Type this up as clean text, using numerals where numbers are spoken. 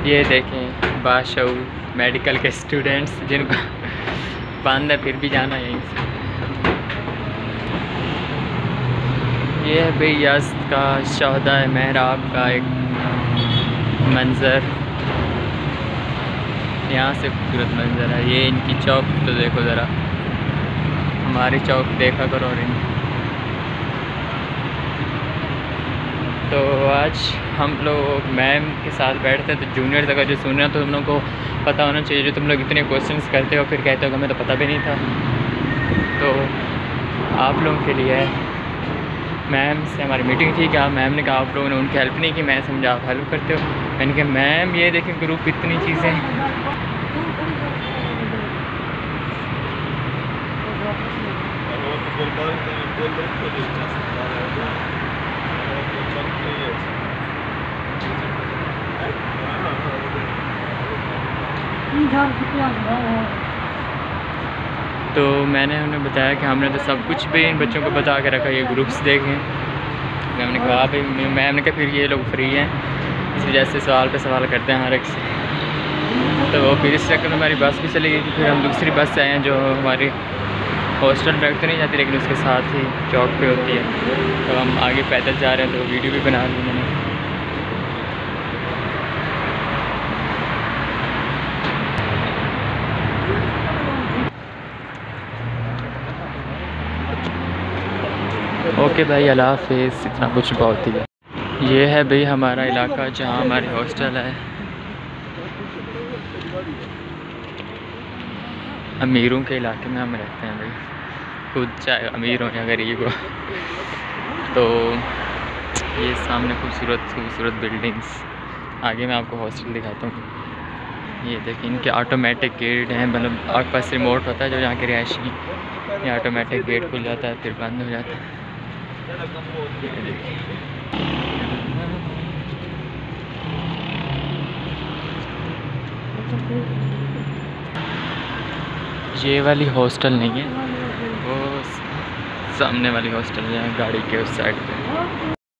ये देखें बाशऊर मेडिकल के स्टूडेंट्स जिनको बंद है फिर भी जाना यहीं से। ये है भाई यज़्द का शहदा महराब का एक मंज़र, यहाँ से खूबसूरत मंज़र है। ये इनकी चौक तो देखो ज़रा, हमारी चौक देखा करो। और इन तो आज हम लोग मैम के साथ बैठते हैं, तो जूनियर तक जो सुन रहे हो तो तुम लोग को पता होना चाहिए। जो तुम लोग इतने क्वेश्चंस करते हो फिर कहते हो कि हमें तो पता भी नहीं था, तो आप लोगों के लिए मैम से हमारी मीटिंग थी। क्या मैम ने कहा आप लोगों ने उनकी हेल्प नहीं की, मैं समझा आप हेल्प करते हो। मैंने कहा मैम ये देखें ग्रुप इतनी चीज़ें। तो मैंने उन्हें बताया कि हमने तो सब कुछ भी इन बच्चों को बता के रखा, ये ग्रुप्स देखें। मैम ने कहा भाई, मैम ने कहा फिर ये लोग फ्री हैं, इस वजह से सवाल पे सवाल करते हैं हर एक से। तो फिर इस चक्कर में हमारी बस भी चली गई थी। फिर हम दूसरी बस से आए हैं जो हमारी हॉस्टल तक तो नहीं जाती लेकिन उसके साथ ही चौक पे होती है। तो हम आगे पैदल जा रहे हैं, तो वीडियो भी बना ली मैंने। ओके भाई, अल्लाह हाफिज़। इतना कुछ बहुत ही है। ये है भाई हमारा इलाका जहाँ हमारी हॉस्टल है। अमीरों के इलाके में हम रहते हैं भाई, खुद चाहे अमीर हो या गरीब हो। तो ये सामने खूबसूरत बिल्डिंग्स, आगे मैं आपको हॉस्टल दिखाता हूँ। ये देखिए इनके ऑटोमेटिक गेट हैं, मतलब आपके पास रिमोट होता है जो यहाँ के रिहायशी, ये ऑटोमेटिक गेट खुल जाता है फिर बंद हो जाता है। ये वाली हॉस्टल नहीं है, वो सामने वाली हॉस्टल है गाड़ी के उस साइड पे।